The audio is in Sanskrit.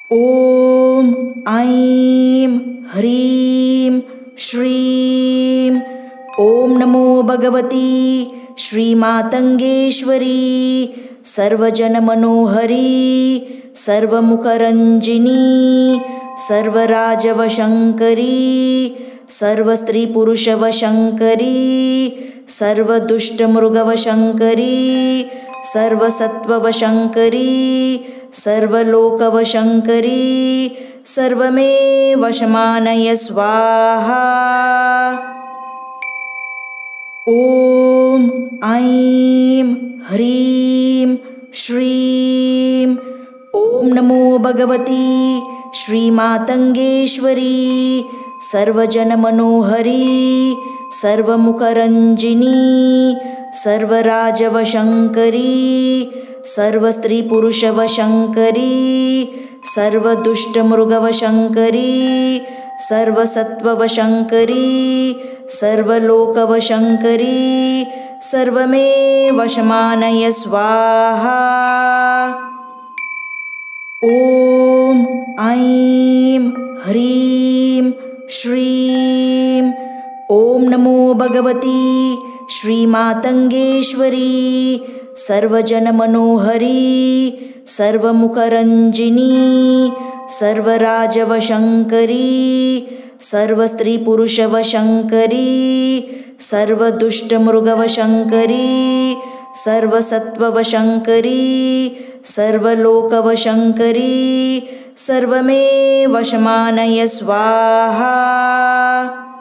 ॐ ऐं ह्रीं श्रीं ॐ नमो भगवती श्रीमातङ्गेश्वरी सर्वजनमनोहरी सर्वमुखरञ्जिनी सर्वराजवशङ्करी सर्वस्त्रीपुरुषवशङ्करी सर्वदुष्टमृगवशङ्करी सर्वसत्त्ववशङ्करी सर्वलोकवशङ्करी सर्वमे वशमानय स्वाहा। ॐ ऐं ह्रीं श्रीं ॐ नमो भगवती श्रीमातङ्गेश्वरी सर्वजनमनोहरी सर्वमुखरञ्जिनी सर्वराजवशङ्करी सर्वस्त्रीपुरुषवशङ्करी सर्वदुष्टमृगवशङ्करी सर्वसत्त्ववशङ्करी सर्वलोकवशङ्करी सर्वमे वशमानय स्वाहा। ॐ ऐं ह्रीं श्रीं ॐ नमो भगवती श्रीमातङ्गेश्वरी सर्वजनमनोहरी सर्वमुखरञ्जिनी सर्वराजवशङ्करी सर्वस्त्रीपुरुषवशङ्करी सर्वदुष्टमृगवशङ्करी सर्वसत्त्ववशङ्करी सर्वलोकवशङ्करी सर्वमे वशमानय स्वाहा।